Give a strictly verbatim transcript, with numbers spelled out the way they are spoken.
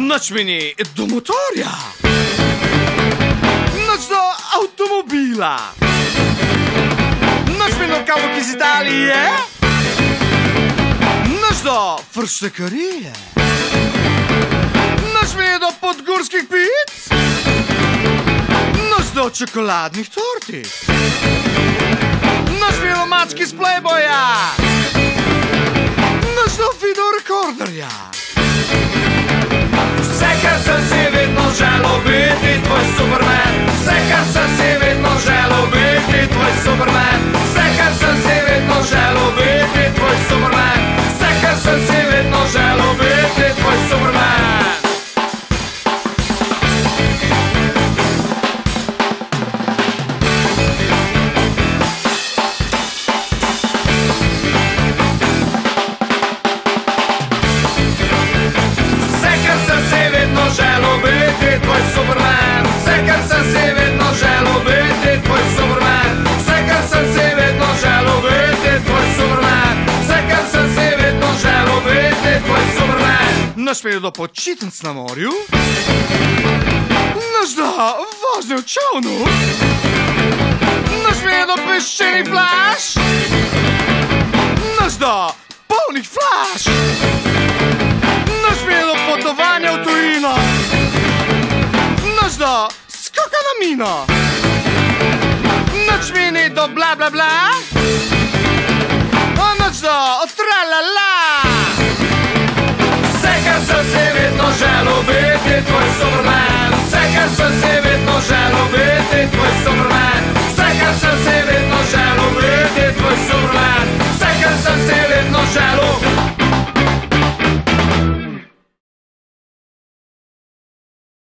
Noč meni do motorja, noč do avtomobila, noč meni do kavok iz Italije, noč do frštekarije, noč meni do podgorskih pic, noč do čokoladnih tortic, noč meni do mački iz Playboya, noč do videorekorderja. Vse, kar sem si vedno želel biti, tvoj Superman. Vse, kar sem si vedno želel biti, tvoj Superman. Vse, kar sem si vedno želel biti, tvoj Superman. Vse, kar sem si vedno želel biti, tvoj Superman. Želel biti tvoj Superman. Vse, kar sem si vedno želel biti, tvoj Superman. Vse, kar sem si vedno želel biti, tvoj Superman. Vse, kar sem si vedno želel biti, tvoj Superman. Naš pelje do počitnic na morju, naš do vožnje v čovnu, naš pelje do peščenih plaž, naš do polnih flaš, naš pelje do potovanja v tujino, naš do skoka na mino, naš meni do bla bla bla, a naš do tralala. Vse, kar sem si vedno želel biti, tvoj Superman. Vse, kar sem si vedno želel biti, tvoj Superman.